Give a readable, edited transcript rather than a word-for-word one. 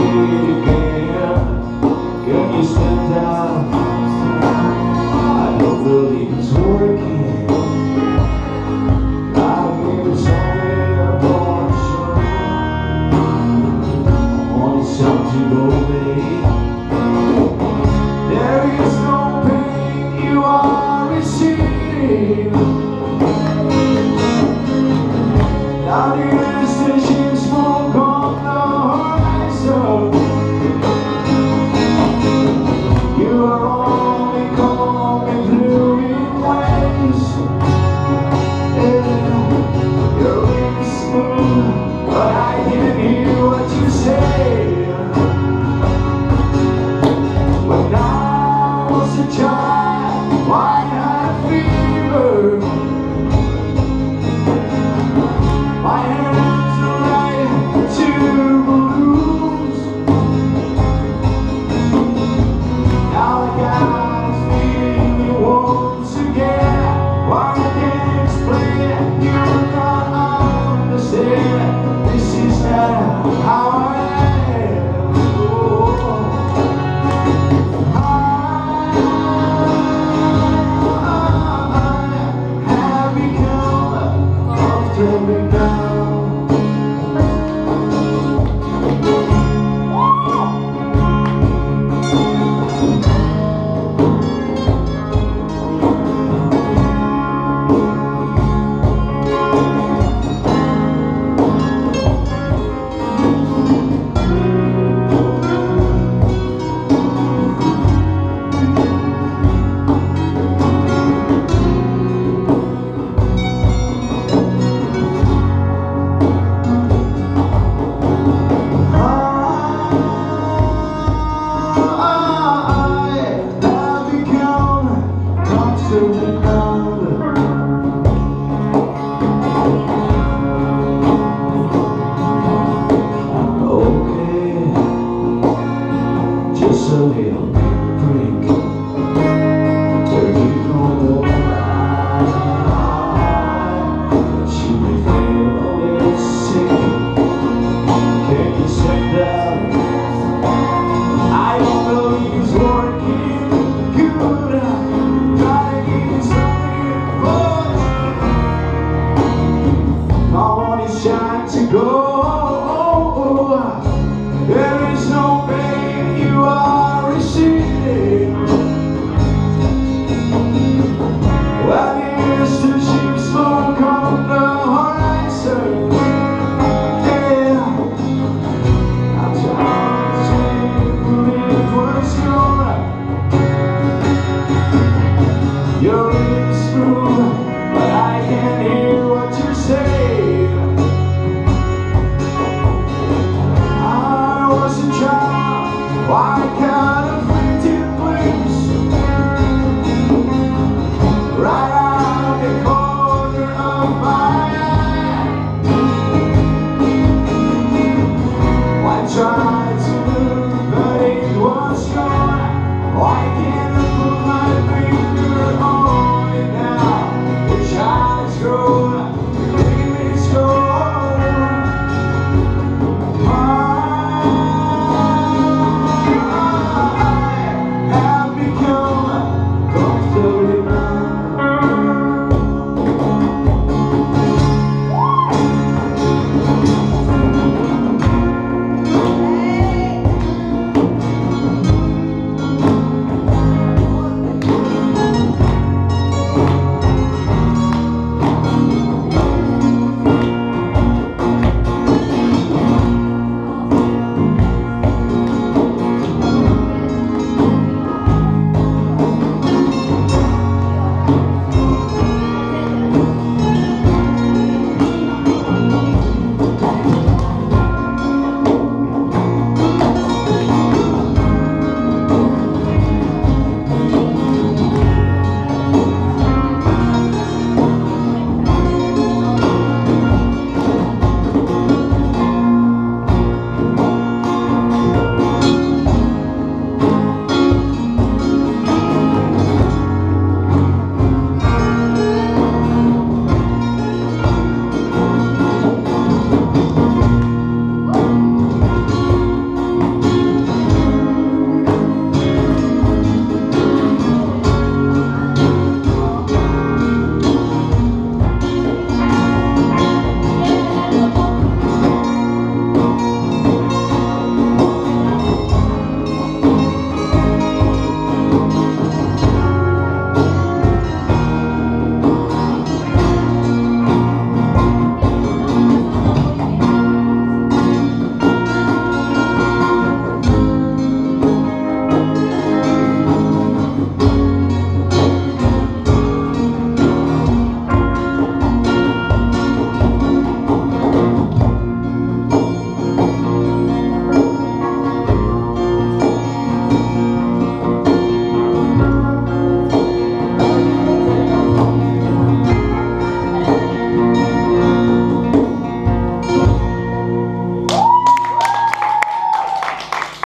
Can you stand down? I don't believe it's working. I hear somewhere on the shore. I want some to go away. There is no pain you are receiving. Down here is the ship smoke on the horizon. You are only coming through in waves. Yeah, your lips smooth, but I can hear what you say. When I was a child, I had fever. My hands are right to blues. Now I got this feeling once again. Why I can't explain, you don't understand. This is not how I am. Oh. I have become comfortable now. Just a little break. Turning on the line. She may feel a little sick. Can you stand down? I don't believe it's working good. Gotta give you something good. I want it shine to go. There is no pain you are receiving. Well, here's the ship smoke on the horizon. Yeah, I'm trying to believe what's going. Your lips move, but I can't hear what you say. Why can't I